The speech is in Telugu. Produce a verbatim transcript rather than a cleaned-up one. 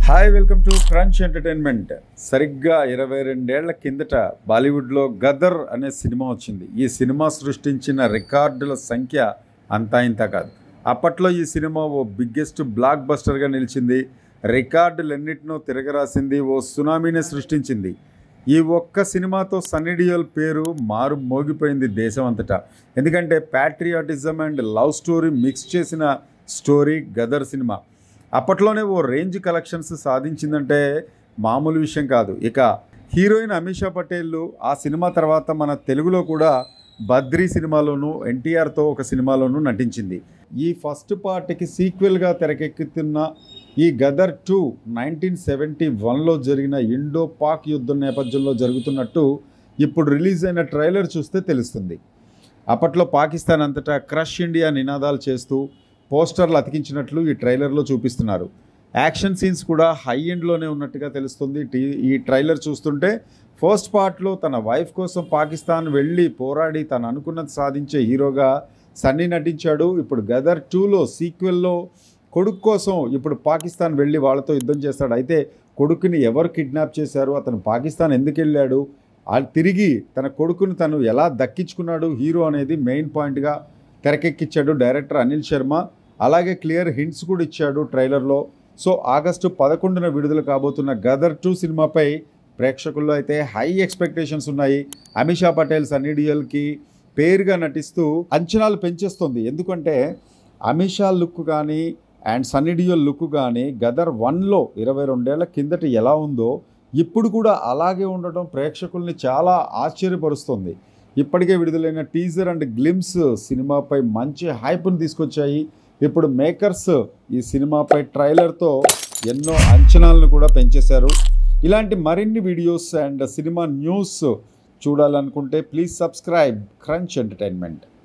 Hi welcome to crunch entertainment. సరిగ్గా ఇరవై రెండేళ్ల కిందట బాలీవుడ్లో గదర్ అనే సినిమా వచ్చింది. ఈ సినిమా సృష్టించిన రికార్డుల సంఖ్య అంతా ఇంత కాదు. అప్పట్లో ఈ సినిమా ఓ బిగ్గెస్ట్ బ్లాక్ బస్టర్గా నిలిచింది. రికార్డులన్నిటినో తిరగరాసింది, ఓ సునామీని సృష్టించింది. ఈ ఒక్క సినిమాతో సన్నీ డియోల్ పేరు మారు మోగిపోయింది దేశం అంతటా. ఎందుకంటే patriotism and love story mix చేసిన స్టోరీ గదర్ సినిమా. అప్పట్లోనే ఓ రేంజ్ కలెక్షన్స్ సాధించిందంటే మామూలు విషయం కాదు. ఇక హీరోయిన్ అమీషా పటేల్ ఆ సినిమా తర్వాత మన తెలుగులో కూడా బద్రీ సినిమాలోనూ ఎన్టీఆర్తో ఒక సినిమాలోనూ నటించింది. ఈ ఫస్ట్ పార్ట్కి సీక్వెల్గా తెరకెక్కుతున్న ఈ గదర్ టూ నైన్టీన్ సెవెంటీ వన్లో జరిగిన ఇండో పాక్ యుద్ధం నేపథ్యంలో జరుగుతున్నట్టు ఇప్పుడు రిలీజ్ అయిన ట్రైలర్ చూస్తే తెలుస్తుంది. అప్పట్లో పాకిస్తాన్ అంతటా క్రష్ ఇండియా నినాదాలు చేస్తూ పోస్టర్లు అతికించినట్లు ఈ ట్రైలర్లో చూపిస్తున్నారు. యాక్షన్ సీన్స్ కూడా హై ఎండ్లోనే ఉన్నట్టుగా తెలుస్తుంది. ఈ ట్రైలర్ చూస్తుంటే ఫస్ట్ పార్ట్లో తన వైఫ్ కోసం పాకిస్తాన్ వెళ్ళి పోరాడి తను అనుకున్నది సాధించే హీరోగా సన్నీ నటించాడు. ఇప్పుడు గదర్ టూలో సీక్వెల్లో కొడుకు కోసం ఇప్పుడు పాకిస్తాన్ వెళ్ళి వాళ్ళతో యుద్ధం చేస్తాడు. అయితే కొడుకుని ఎవరు కిడ్నాప్ చేశారు, అతను పాకిస్తాన్ ఎందుకు వెళ్ళాడు, తిరిగి తన కొడుకుని తను ఎలా దక్కించుకున్నాడు హీరో అనేది మెయిన్ పాయింట్గా తెరకెక్కించాడు డైరెక్టర్ అనిల్ శర్మ. అలాగే క్లియర్ హింట్స్ కూడా ఇచ్చాడు ట్రైలర్లో. సో ఆగస్టు పదకొండున విడుదల కాబోతున్న గదర్ టూ సినిమాపై ప్రేక్షకుల్లో అయితే హై ఎక్స్పెక్టేషన్స్ ఉన్నాయి. అమీషా పటేల్ సన్నీ డియోల్కి పేరుగా నటిస్తూ అంచనాలు పెంచేస్తుంది. ఎందుకంటే అమీషా లుక్ కానీ అండ్ సన్నీ డియోల్ లుక్ కానీ గదర్ వన్లో ఇరవై రెండేళ్ల కిందట ఎలా ఉందో ఇప్పుడు కూడా అలాగే ఉండటం ప్రేక్షకుల్ని చాలా ఆశ్చర్యపరుస్తుంది. ఇప్పటికే విడుదలైన టీజర్ అండ్ గ్లిమ్స్ సినిమాపై మంచి హైప్ను తీసుకొచ్చాయి. ఇప్పుడు మేకర్స్ ఈ సినిమాపై ట్రైలర్తో ఎన్నో అంచనాలను కూడా పెంచేశారు. ఇలాంటి మరిన్ని వీడియోస్ అండ్ సినిమా న్యూస్ చూడాలనుకుంటే ప్లీజ్ సబ్స్క్రైబ్ క్రంచ్ ఎంటర్టైన్మెంట్.